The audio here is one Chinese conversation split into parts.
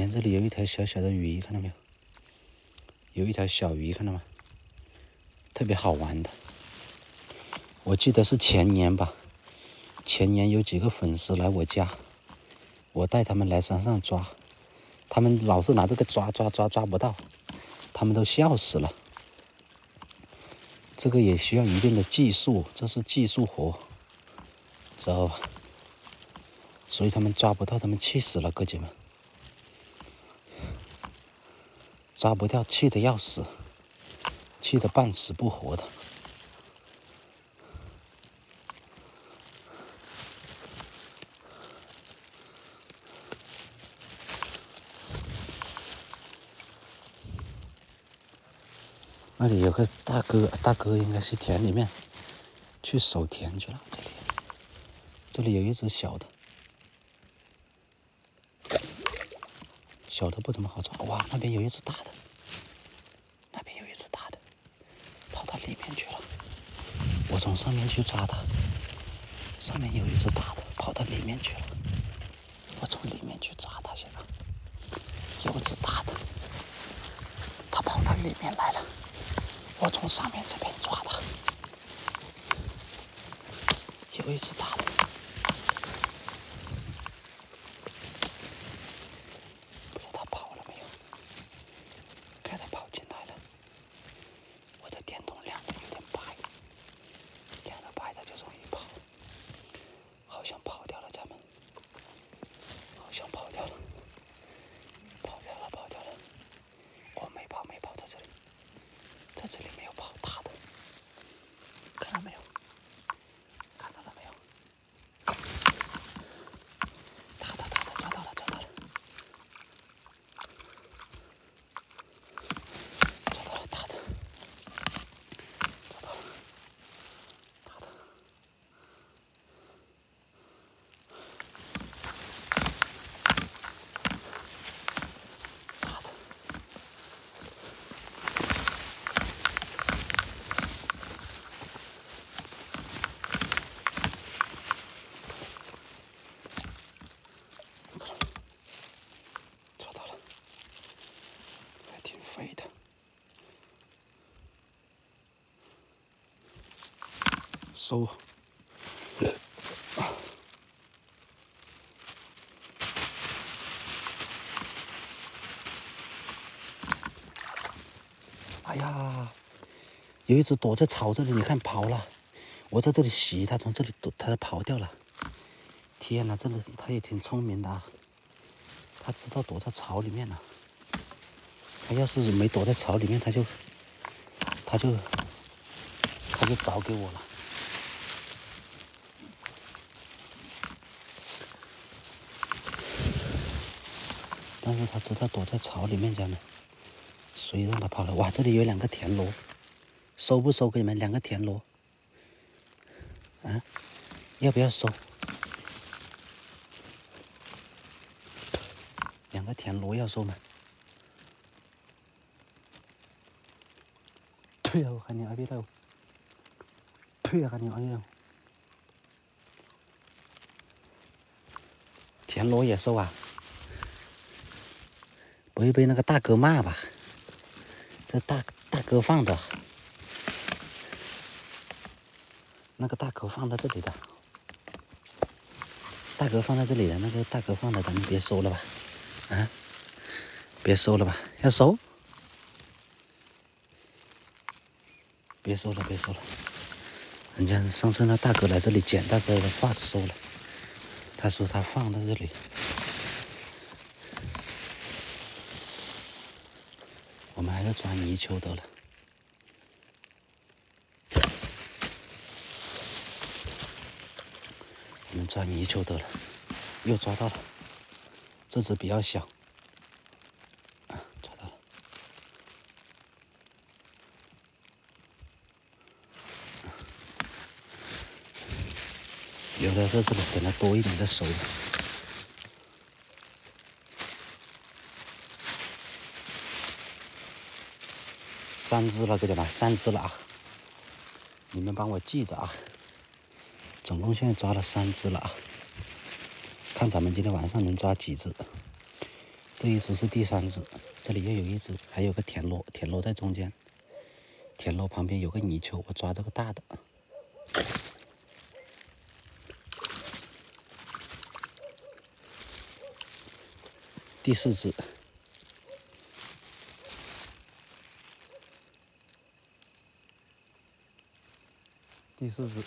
看这里有一条小小的鱼，看到没有？有一条小鱼，看到吗？特别好玩的。我记得是前年吧，前年有几个粉丝来我家，我带他们来山上抓，他们老是拿这个抓不到，他们都笑死了。这个也需要一定的技术，这是技术活，知道吧？所以他们抓不到，他们气死了，哥姐们，抓不掉，气得要死，气得半死不活的。那里有个大哥，大哥应该是田里面去守田去了。这里有一只小的，小的不怎么好抓。哇，那边有一只大的，那边有一只大的，跑到里面去了。我从上面去抓它，上面有一只大的跑到里面去了。我从里面去抓它去了，有一只大的，它跑到里面来了。我从上面这边抓它，有一只大的，不知道它跑了没有？看它跑进来了。我的电筒亮的有点白，亮的白它就容易跑，好像跑掉了，家们，好像跑掉了，跑掉了，跑掉了。我没跑在这里，在这里没有跑大的，看到没有？看到了没有？大的，抓到了，抓到了，大的，抓到了，大的。肥的，收。哎呀，有一只躲在草这里，你看跑了。我在这里洗，它从这里躲，它跑掉了。天哪，真的，它也挺聪明的啊，它知道躲在草里面了。它要是没躲在草里面，它就找给我了。但是它知道躲在草里面，家们，所以让它跑了。哇，这里有2个田螺，收不收？给你们2个田螺，啊，要不要收？2个田螺要收吗？对呀，我看你那边了。对呀，看你哎呀，田螺也收啊？不会被那个大哥骂吧？这大哥放的，那个大哥放在这里的，大哥放在这里的，那个大哥放的，咱们别收了吧？啊，别收了吧？要收？别收了，别收了。人家上次那大哥来这里捡，大哥的话收了，他说他放在这里。我们还是抓泥鳅得了。我们抓泥鳅得了，又抓到了，这只比较小，啊，抓到了。有的在这里，等它多一点再收。3只了，哥姐们，3只了啊！你们帮我记着啊！总共现在抓了3只了啊！看咱们今天晚上能抓几只。 这一只是第3只，这里又有一只，还有个田螺，田螺在中间，田螺旁边有个泥鳅，我抓这个大的。第4只，第4只，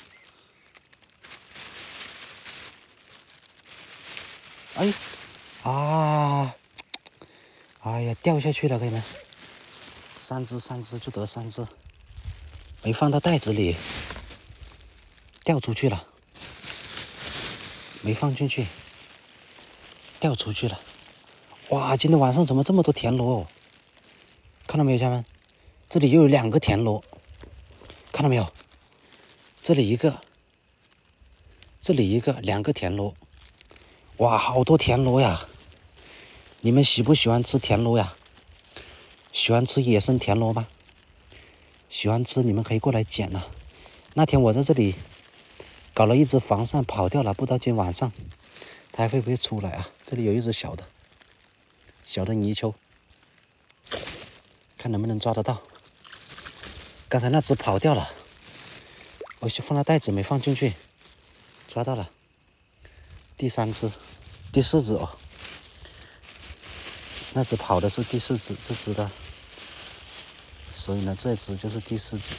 哎，啊，哎呀，掉下去了，朋友们，3只就得3只，没放到袋子里，掉出去了，没放进去，掉出去了。哇，今天晚上怎么这么多田螺哦？看到没有，家人们？这里又有2个田螺，看到没有？这里一个，这里一个，2个田螺。哇，好多田螺呀！你们喜不喜欢吃田螺呀？喜欢吃野生田螺吗？喜欢吃，你们可以过来捡啊。那天我在这里搞了一只防扇跑掉了，不知道今天晚上它还会不会出来啊？这里有一只小的泥鳅，看能不能抓得到。刚才那只跑掉了，我去放了袋子没放进去，抓到了。第3只，第4只哦。那只跑的是第4只，这只的，所以呢，这只就是第4只。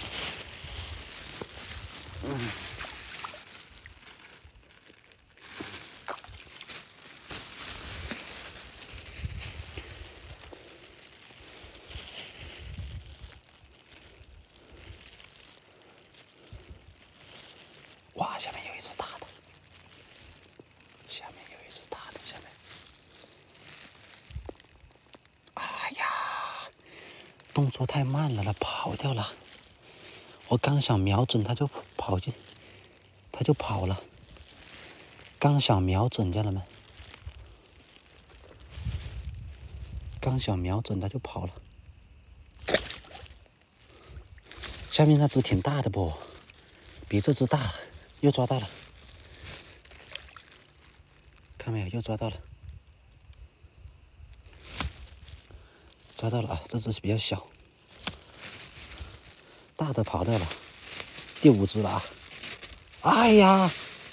哇，下面有一只大的，下面有一只大的，下面。哎呀，动作太慢了，它跑掉了。我刚想瞄准，它就跑了。刚想瞄准，家人们，刚想瞄准，它就跑了。下面那只挺大的不，比这只大，又抓到了。看没有，又抓到了。抓到了啊！这只是比较小，大的跑掉了，第5只了啊！哎呀，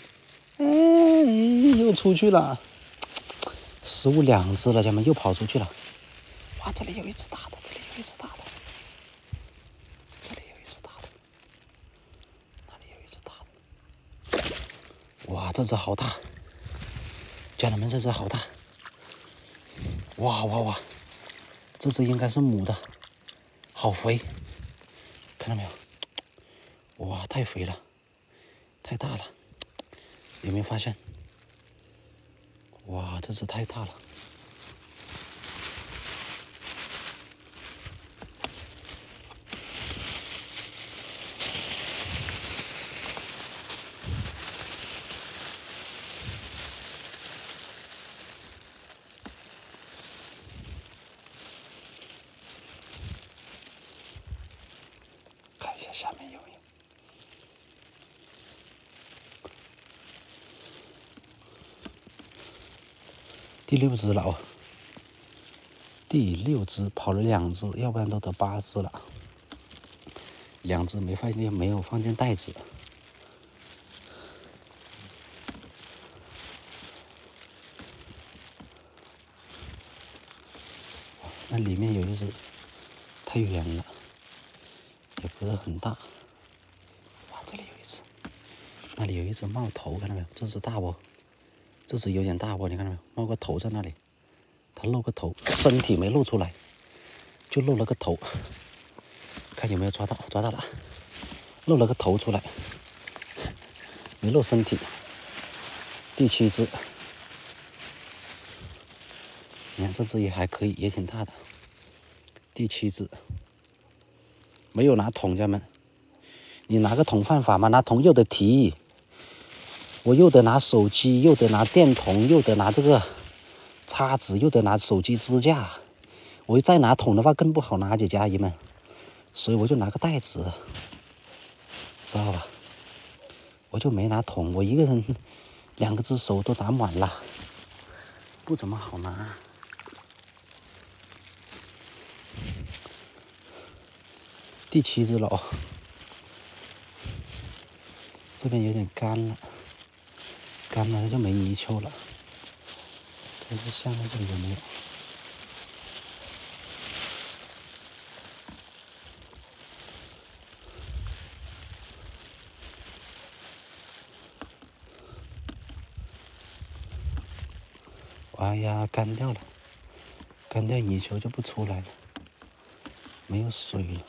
又出去了，失误2只了，家们又跑出去了。哇，这里有一只大的，这里有一只大的，这里有一只大的，那里有一只大的。哇，这只好大，家人们，这只好大！哇哇哇！这只应该是母的，好肥，看到没有？哇，太肥了，太大了，有没有发现？哇，这只太大了。看一下下面有没有。第6只了哦，第6只跑了2只，要不然都得8只了。2只没有放进袋子。那里面有一只，太远了，也不是很大。哇，这里有一只，那里有一只冒头，看到没有？这只大不？这只有点大不？你看到没有？冒个头在那里，它露个头，身体没露出来，就露了个头。看有没有抓到？抓到了，露了个头出来，没露身体。第7只，你看这只也还可以，也挺大的。第7只，没有拿桶，家们，你拿个桶犯法吗？拿桶又得提，我又得拿手机，又得拿电筒，又得拿这个叉子，又得拿手机支架。我再拿桶的话更不好拿，姐姐阿姨们，所以我就拿个袋子，知道吧？我就没拿桶，我一个人2只手都拿满了，不怎么好拿。 第7只了哦，这边有点干了，干了它就没泥鳅了。看看下面这里有没有？哎呀，干掉了，干掉泥鳅就不出来了，没有水了。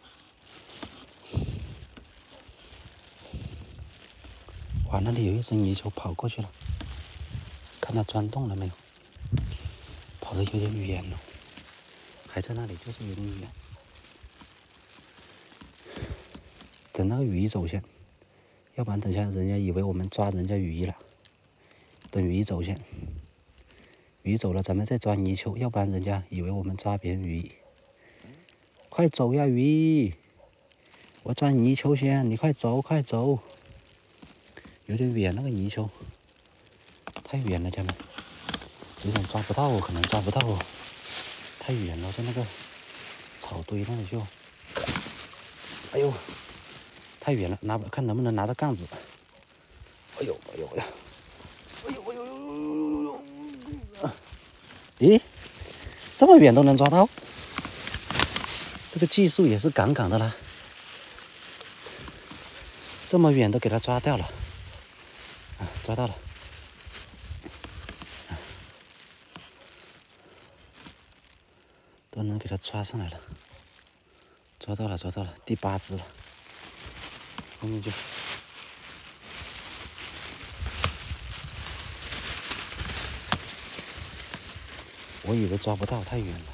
哇，那里有一只泥鳅跑过去了，看它钻洞了没有？跑得有点远了，还在那里，就是有点远。等那个鱼走先，要不然等下人家以为我们抓人家鱼了。等鱼走先，鱼走了咱们再抓泥鳅，要不然人家以为我们抓别人鱼。快走呀鱼！我抓泥鳅先，你快走快走。有点远那个泥鳅，太远了，家人们，有点抓不到哦，可能抓不到哦，太远了，在那个草堆那里就，哎呦，太远了，看能不能拿到杠子。哎呦哎呦呀！哎呦哎呦呦呦呦呦！咦，这么远都能抓到，这个技术也是杠杠的啦。这么远都给它抓掉了，啊，抓到了，都能给它抓上来了，抓到了，抓到了，第8只了，后面就。我以为抓不到，太远了。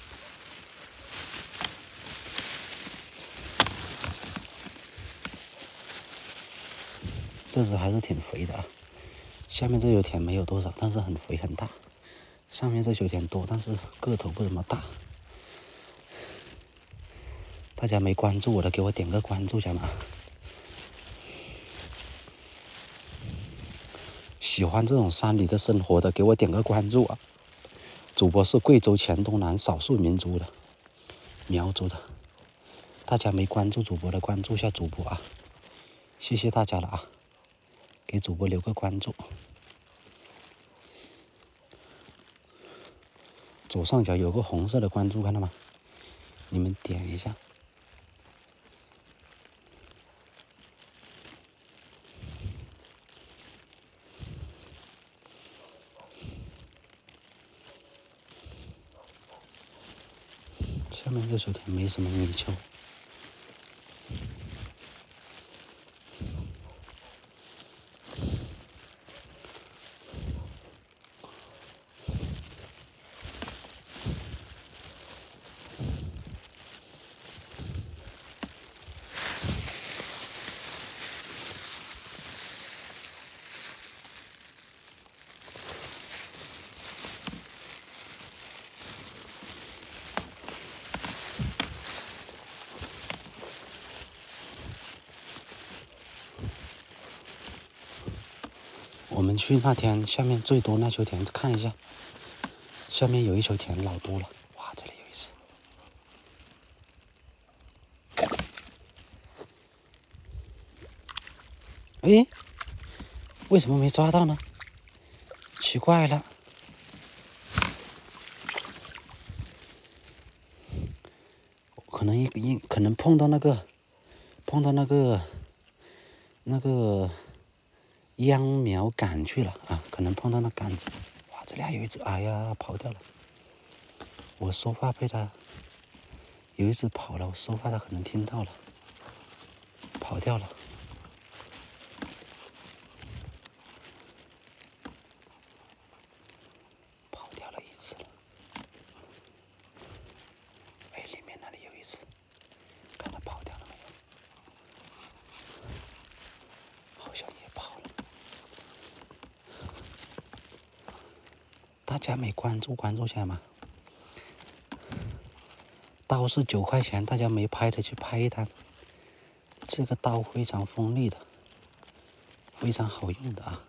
这只还是挺肥的啊，下面这油田没有多少，但是很肥很大。上面这油田多，但是个头不怎么大。大家没关注我的，给我点个关注，家人们。喜欢这种山里的生活的，给我点个关注啊！主播是贵州黔东南少数民族的苗族的，大家没关注主播的，关注一下主播啊！谢谢大家了啊！给主播留个关注，左上角有个红色的关注，看到吗？你们点一下。下面这水田没什么泥鳅。我们去那天下面最多那球田看一下，下面有一球田老多了，哇，这里有一只。哎，为什么没抓到呢？奇怪了，可能碰到那个秧苗杆去了啊，可能碰到那杆子。哇，这里还有一只，哎呀，跑掉了。我说话被它有一只跑了，我说话它可能听到了，跑掉了。跑掉了一只了。哎，里面那里有一只，看它跑掉了没有？好像也跑了。大家没关注一下吗？刀是9块钱，大家没拍的去拍一单。这个刀非常锋利的，非常好用的啊。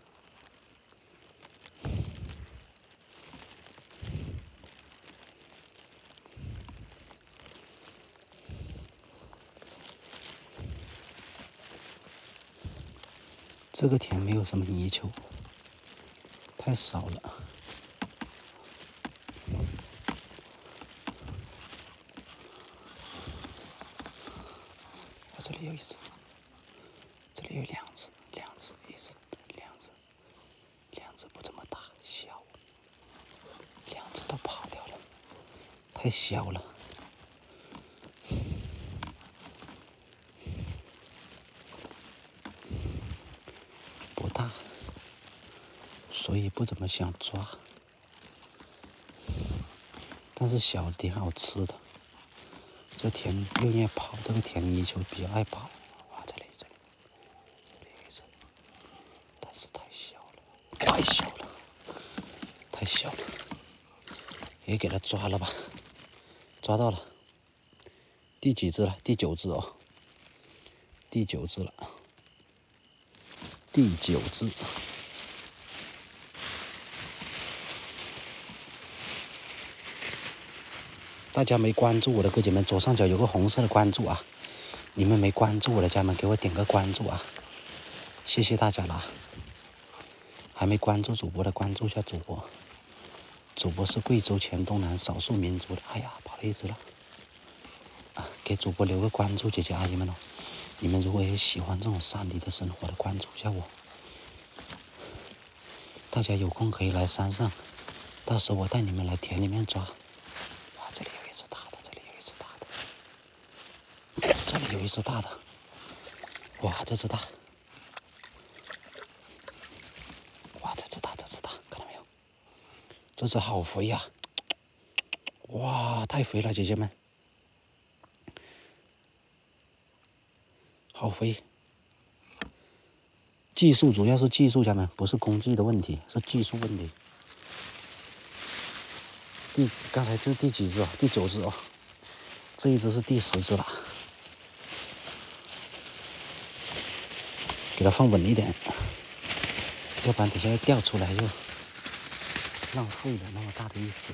这个田没有什么泥鳅，太少了。这里有一只，这里有两只，一只，两只不这么大，小，两只都跑掉了，太小了。不大，所以不怎么想抓。但是小的挺好吃的。这田又爱跑，这个田泥鳅比较爱跑。哇，这里有一只，但是太小了，也给它抓了吧，抓到了。第几只了？第9只哦，第9只了，第9只。大家没关注我的哥姐们，左上角有个红色的关注啊！你们没关注我的家人们，给我点个关注啊！谢谢大家啦！还没关注主播的，关注一下主播。主播是贵州黔东南少数民族的。哎呀，跑了一只了！啊，给主播留个关注，姐姐阿姨们哦！你们如果也喜欢这种山里的生活的，关注一下我。大家有空可以来山上，到时候我带你们来田里面抓。哇，这里有一只大的，这里有一只大的。哇，这只大！哇，这只大，看到没有？这只好肥呀！哇，太肥了，姐姐们，好肥！技术主要是技术，家人们，不是工具的问题，是技术问题。刚才这第几只哦？第9只哦，这一只是第10只了。给它放稳一点，要不然等下要掉出来又浪费了那么大的一只。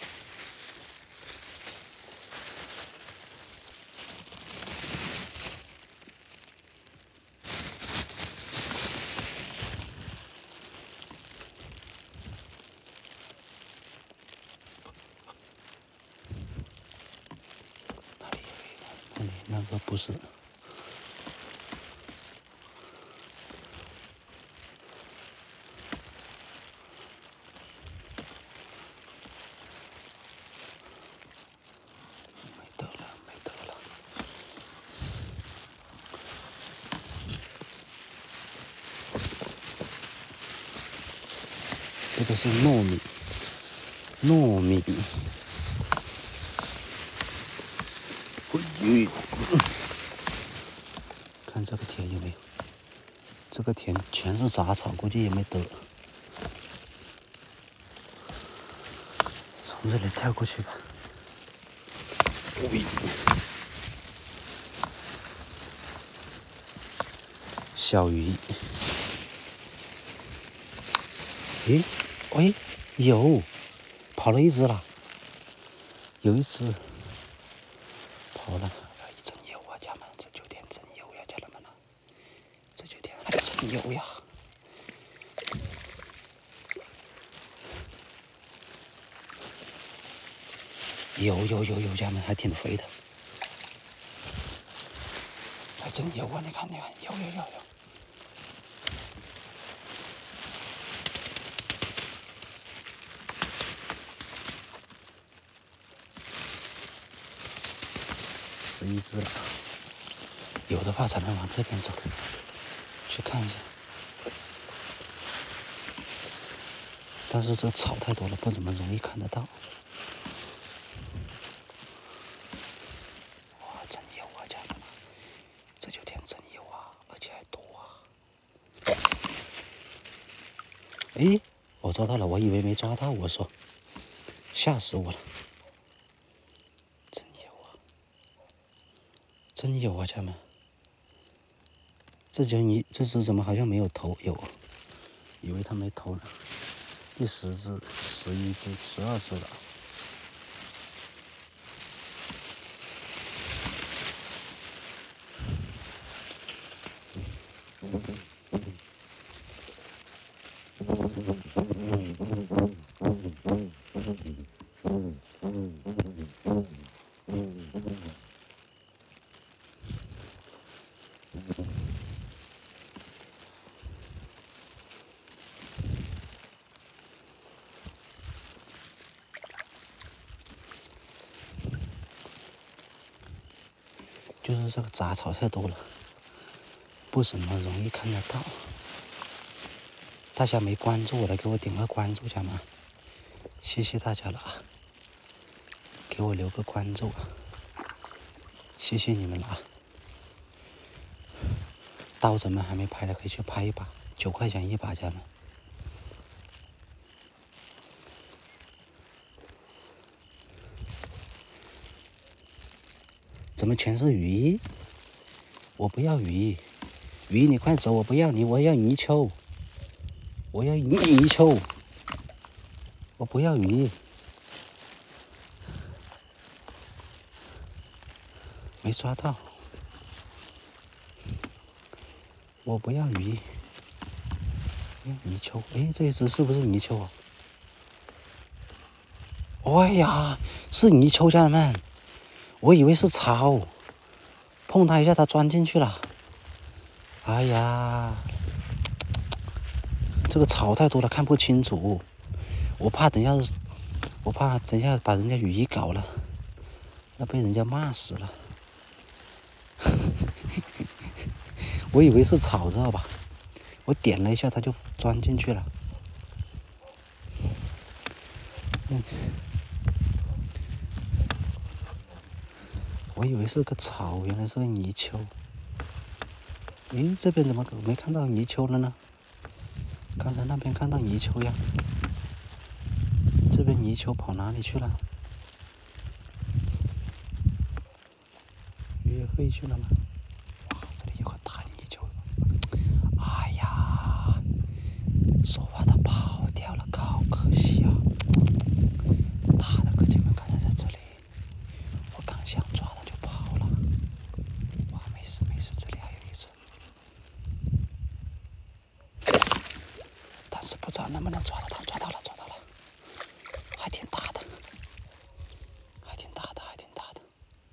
那个不是。没得了。这个是糯米。看这个田有没有？这个田全是杂草，估计也没得。从这里跳过去吧。小鱼。喂，有，跑了一只了，有一只跑了。真有啊，家人们，这9天真有呀，家人们啊，这9天还真有呀。有，家人们还挺肥的，还真有啊！你看，有。11只了，有的话才能往这边走，去看一下。但是这草太多了，不怎么容易看得到。哇，真有啊，家人们，这9天真有啊，而且还多啊！哎，我抓到了，我以为没抓到，我说，吓死我了。真有啊，家人们！这只怎么好像没有头？有，以为它没头呢。第10只、11只、12只了。 就是这个杂草太多了，不怎么容易看得到。大家没关注我的，给我点个关注下嘛，谢谢大家了啊！给我留个关注啊，谢谢你们了啊！刀子们还没拍的可以去拍一把，9块钱一把，家人们。怎么全是鱼？我不要鱼，鱼你快走，我不要你，我要泥鳅，我要泥鳅，我不要鱼。没抓到，我不要鱼，泥鳅。哎，这一只是不是泥鳅啊？哎呀，是泥鳅，家人们，我以为是草，碰它一下，它钻进去了。哎呀，这个草太多了，看不清楚。我怕等一下把人家鱼搞了，那被人家骂死了。我以为是草，知道吧？我点了一下，它就钻进去了。我以为是个草，原来是个泥鳅。诶，这边怎么没看到泥鳅了呢？刚才那边看到泥鳅呀，这边泥鳅跑哪里去了？约会去了吗？哇，这里有个大泥鳅！哎呀，说话它跑掉了，好可惜啊！大的哥姐们刚才在这里，我刚想抓它就跑了。哇，没事没事，这里还有一只，但是不知道能不能抓到它。抓到了，抓到了，还挺大的，还挺大的，还挺大的。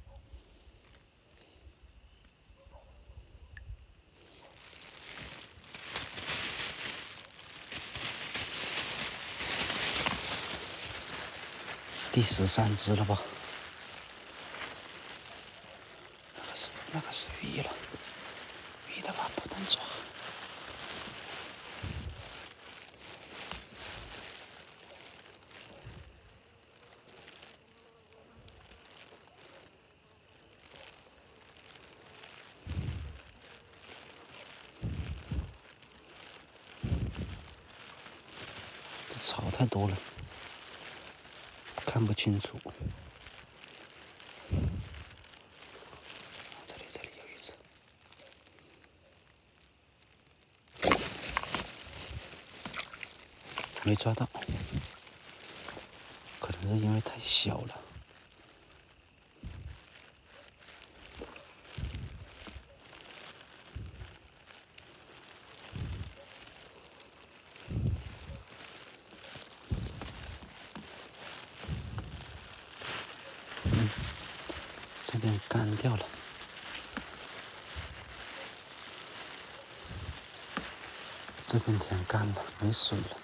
第13只了吧？那个是鱼了，鱼的话不能抓。这草太多了，看不清楚。这里有一只，没抓到，可能是因为太小了。这边干掉了，这边田干了，没水了。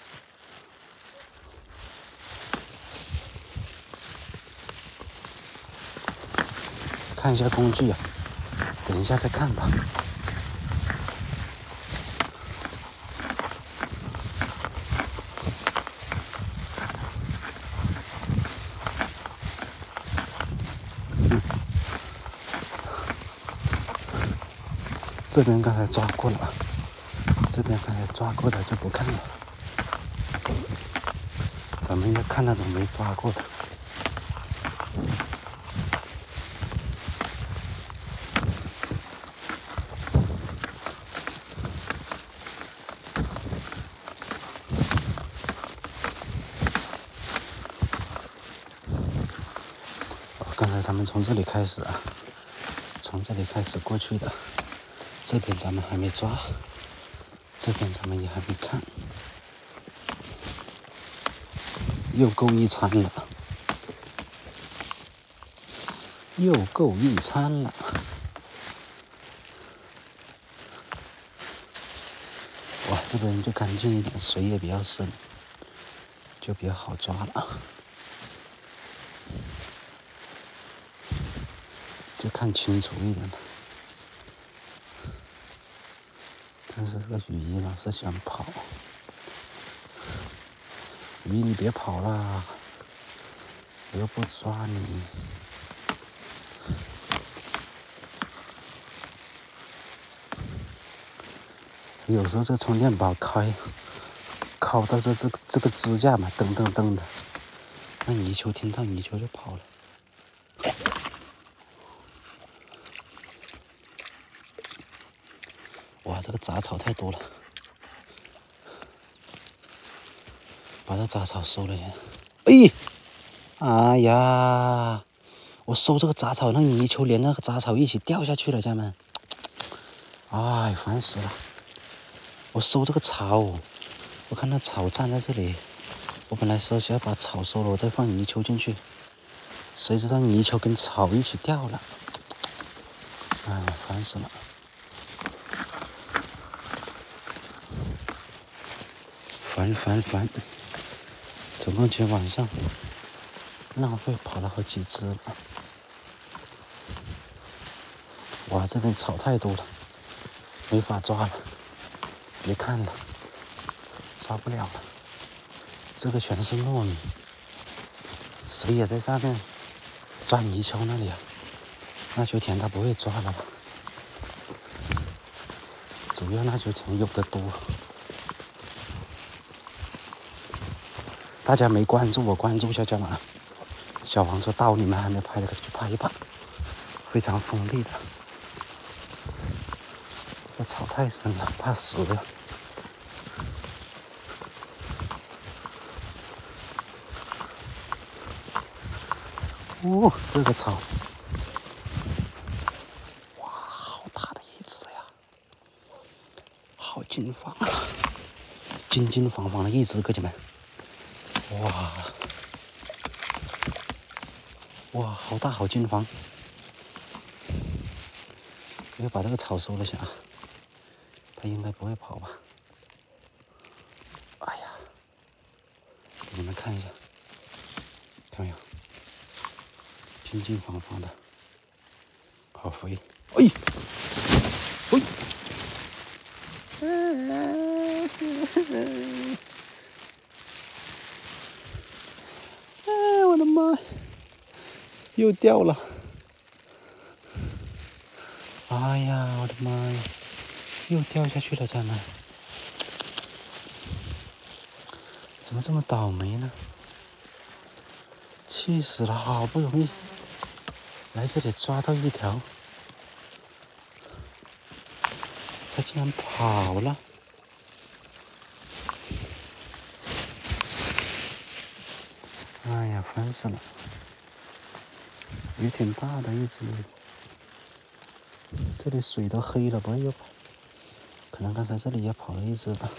看一下工具啊，等一下再看吧。这边刚才抓过了，这边刚才抓过的就不看了，咱们要看那种没抓过的。刚才咱们从这里开始啊，从这里开始过去的，这边咱们还没抓，这边咱们也还没看。 又够一餐了，又够一餐了。哇，这边就干净一点，水也比较深，就比较好抓了。就看清楚一点了。但是这个鱼老是想跑，鱼你别跑啦，我又不抓你。有时候这充电宝靠到这个支架嘛，噔噔噔的，那泥鳅听到泥鳅就跑了。哇，这个杂草太多了，把这杂草收了先。哎呀，我收这个杂草，那泥鳅连那个杂草一起掉下去了，家人们。哎，烦死了！我收这个草，我看那草站在这里，我本来是要把草收了，我再放泥鳅进去，谁知道泥鳅跟草一起掉了，哎，烦死了！烦！总共今天晚上浪费跑了好几只了。哇，这边草太多了，没法抓了，别看了，抓不了了。这个全是糯米，谁也在上面抓泥鳅那里啊？那秋田他不会抓了吧？主要那秋田有的多。大家没关注我，关注一下，家人们。小黄车到你们还没拍的，可以去拍一拍，非常锋利的。这草太深了，怕死了。哦，这个草，哇，好大的一只呀，好金黄，金黄的一只，哥们，哇，好大，好金黄。我要把这个草收了下啊，它应该不会跑吧？哎呀，给你们看一下，看没有？金黄的，好肥！哎，我的妈，又掉了！哎呀，我的妈呀，又掉下去了，家人们，怎么这么倒霉呢？气死了，好不容易来这里抓到一条，它竟然跑了！哎呀，烦死了！鱼挺大的一只，这里水都黑了，不会又跑？可能刚才这里也跑了一只吧。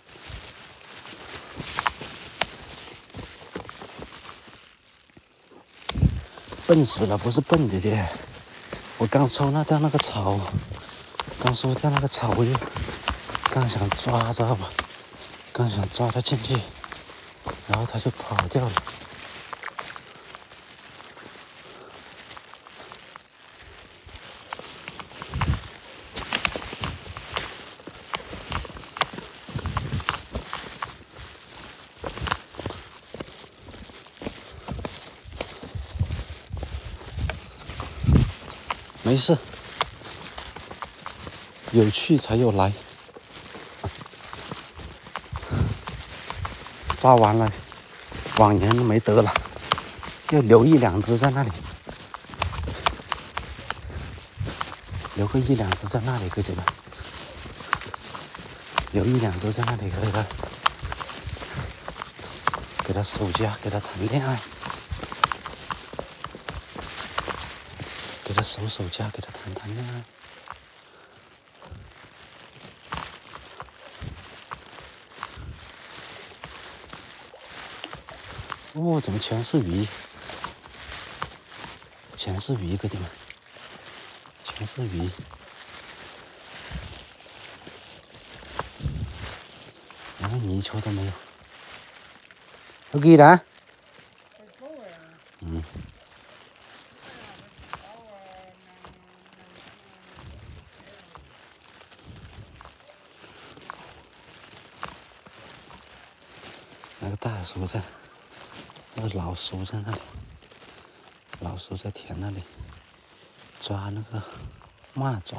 笨死了，不是笨姐姐，我刚收掉那个草，我就刚想抓着吧，刚想抓它进去，然后它就跑掉了。没事，有去才有来。抓完了，往年没得了，要留一两只在那里，留个一两只在那里，哥姐们，留一两只在那里，给他守家，给他谈恋爱，给他守家，给他谈恋爱。 哦，怎么全是鱼？全是鱼，哥弟们，全是鱼。连个泥鳅都没有。有几单？嗯。那个大叔在，那个老叔在那里，老叔在田那里抓那个蚂蚱。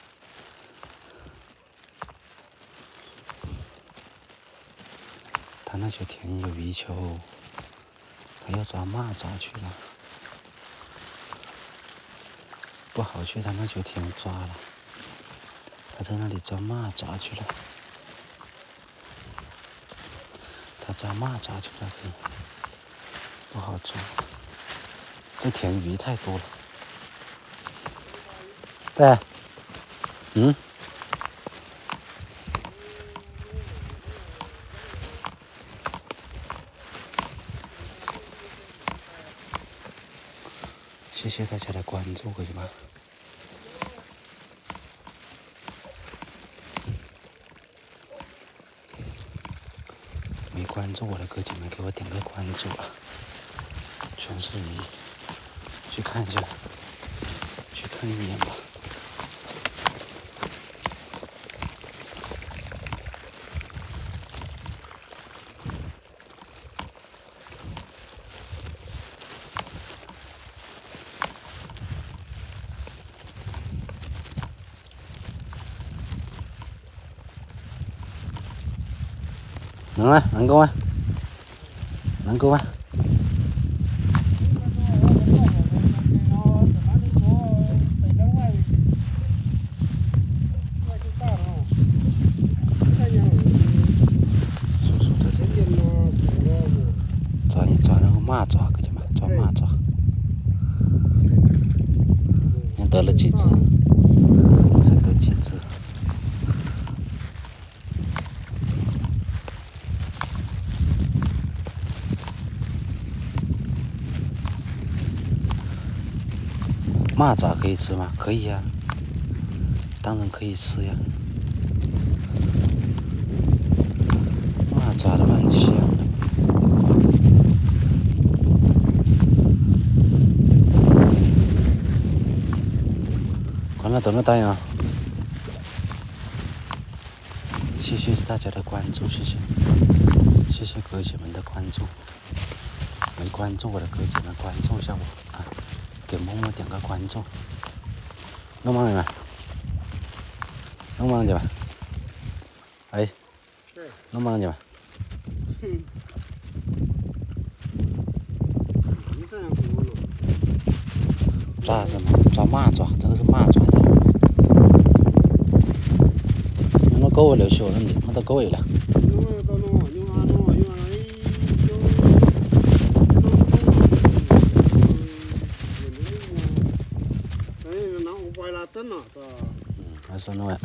他那些田有鱼鳅，他要抓蚂蚱去了，不好去他那些田抓了，他在那里抓蚂蚱去了。他抓蚂蚱去了，不好抓。这田鱼太多了。对，嗯。谢谢大家的关注，可以吗？没关注我的哥姐们，给我点个关注啊！全是鱼，去看一下，去看一眼吧。能啊，能够啊，能够啊。叔叔在这里抓那个蚂蚱，哥姐们，抓蚂蚱。你得了几只？才得几只？蚂蚱可以吃吗？可以呀，当然可以吃呀。蚂蚱都蛮香的。关了灯了，大洋。谢谢大家的关注，谢谢，谢谢哥姐们的关注。没关注我的哥姐们，关注一下我啊！给默默点个关注。弄忙了，弄忙去吧。哎，弄忙去吧。抓什么？抓蚂蚱，这个是蚂蚱的。那够位了，小人的，那都够位了。还说那玩意。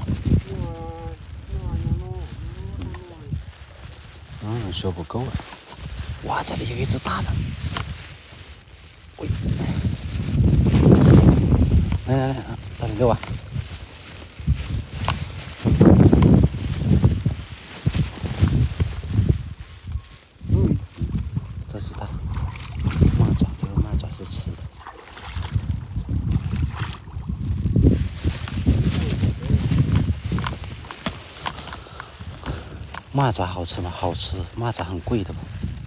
小不够了。哇，这里有一只大的。喂，来，大点溜啊！这是大蚂蚱，这个蚂蚱是吃的。蚂蚱好吃吗？好吃，蚂蚱很贵的吧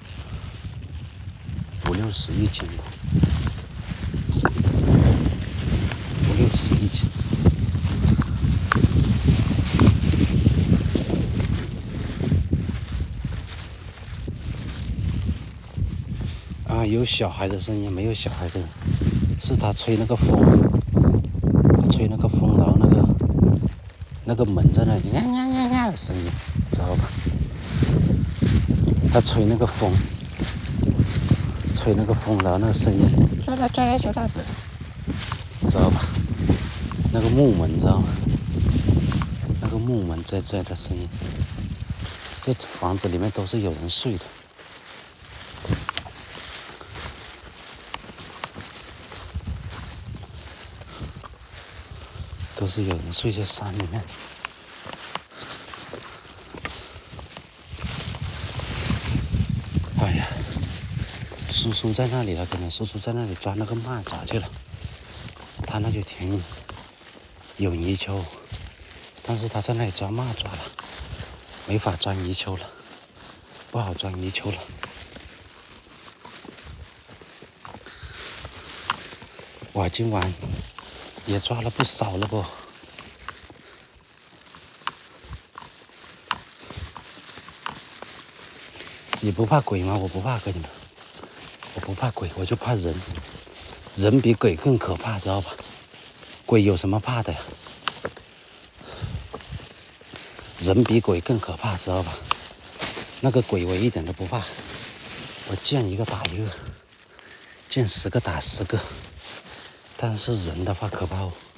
，5、60一斤吧，5、60一斤。啊，有小孩的声音，没有小孩的，是他吹那个风，吹那个风，然后那个门在那里呀的声音，知道吧？他吹那个风，然后那个声音，抓它的，知道吧？那个木门，知道吗？那个木门在的声音，这房子里面都是有人睡的。 都是有人睡在山里面。哎呀，叔叔在那里了，可能叔叔在那里钻那个蚂蚱去了。他那就挺有泥鳅，但是他在那里钻蚂蚱了，没法钻泥鳅了，不好钻泥鳅了。我今晚也抓了不少了不。你不怕鬼吗？我不怕，跟你们，我不怕鬼，我就怕人。人比鬼更可怕，知道吧？鬼有什么怕的呀？人比鬼更可怕，知道吧？那个鬼我一点都不怕，我见一个打一个，见10个打10个。但是人的话可怕哦。